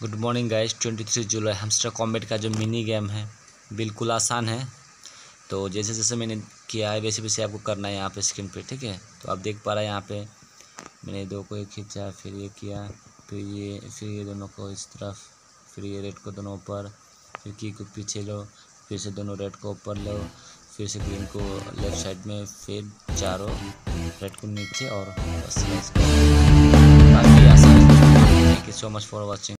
Good morning guys. 23 जुलाई hamster combat का जो मिनी गेम है बिल्कुल आसान है। तो जैसे जैसे मैंने किया है वैसे वैसे आपको करना है यहाँ पे स्क्रीन पे, ठीक है। तो आप देख पा रहे हैं यहाँ पे मैंने दो को एक खींचा, फिर ये किया, फिर ये दोनों को इस तरफ, फिर ये रेड को दोनों ऊपर, फिर की को पीछे लो, फिर से दोनों रेड को ऊपर लो, फिर से ग्रीन को लेफ्ट साइड में, फिर चारों रेड को नीचे और बस। काफ़ी आसान है। Thank you so much for watching.